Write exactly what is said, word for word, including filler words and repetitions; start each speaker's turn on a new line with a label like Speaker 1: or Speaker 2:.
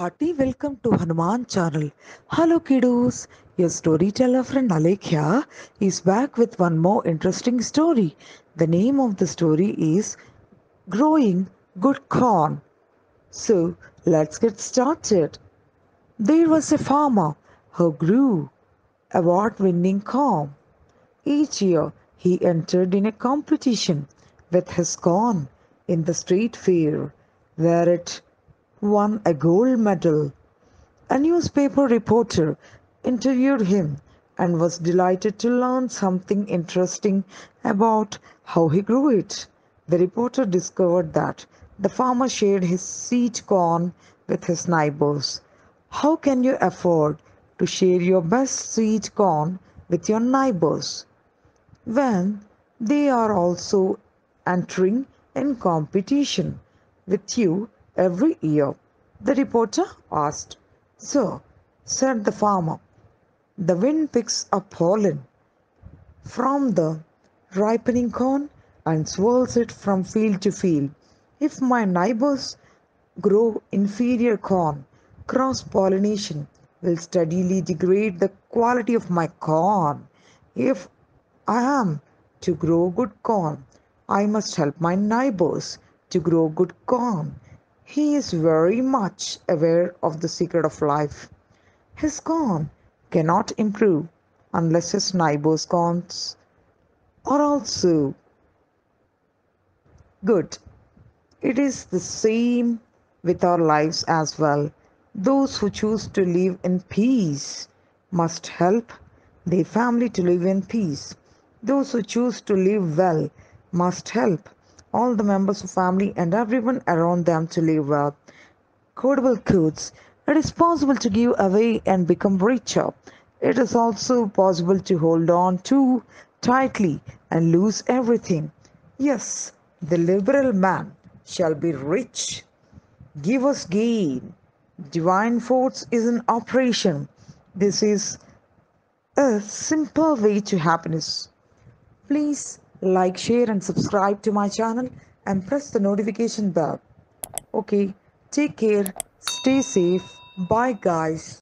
Speaker 1: Hearty welcome to Hanuman channel. Hello kiddos, your storyteller friend Alekhya is back with one more interesting story. The name of the story is Growing Good Corn. So let's get started. There was a farmer who grew award-winning corn. Each year he entered in a competition with his corn in the street fair, where it won a gold medal. A newspaper reporter interviewed him and was delighted to learn something interesting about how he grew it. The reporter discovered that the farmer shared his seed corn with his neighbors. How can you afford to share your best seed corn with your neighbors when they are also entering in competition with you every year? The reporter asked. "Sir," said the farmer, "the wind picks up pollen from the ripening corn and swirls it from field to field. If my neighbors grow inferior corn, cross pollination will steadily degrade the quality of my corn. If I am to grow good corn, I must help my neighbors to grow good corn." He is very much aware of the secret of life. His corn cannot improve unless his neighbor's corns are also good. It is the same with our lives as well. Those who choose to live in peace must help their family to live in peace. Those who choose to live well must help all the members of family and everyone around them to live well. Quotable quotes. It is possible to give away and become richer. It is also possible to hold on too tightly and lose everything. Yes, the liberal man shall be rich. Give us gain. Divine force is in operation. This is a simple way to happiness. Please like, share, and subscribe to my channel and press the notification bell. Okay, take care, stay safe. Bye, guys.